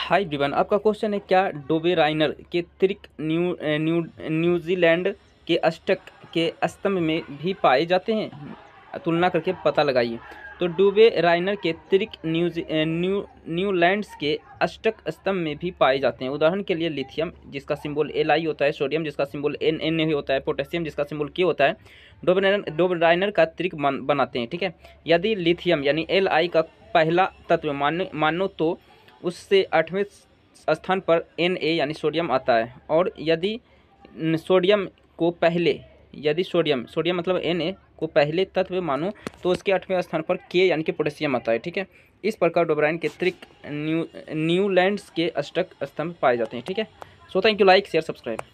Hi everyone, आपका question है क्या डोबेराइनर के त्रिक न्यूजीलैंड के अष्टक के स्तंभ में भी पाए जाते हैं? तुलना करके पता लगाइए। तो डोबेराइनर के त्रिक न्यूलैंड्स के अष्टक स्तंभ में भी पाए जाते हैं। उदाहरण के लिए लिथियम जिसका सिंबल Li होता है, सोडियम जिसका सिंबल Na होता है, पोटेशियम जिसका सिंबल K होता है, डोबेराइनर का त्रिक बनाते हैं। ठीक है, यदि लिथियम यानी Li का पहला तत्व मानो तो उससे 8वें स्थान पर Na यानी सोडियम आता है, और यदि सोडियम को पहले यदि सोडियम सोडियम मतलब Na को पहले तत्व मानो तो उसके 8वें स्थान पर K यानी कि पोटेशियम आता है। ठीक है, इस प्रकार डोबेराइन के त्रिक न्यूलैंड्स के अष्टक स्तंभ पाए जाते हैं। ठीक है, so thank you, like share subscribe.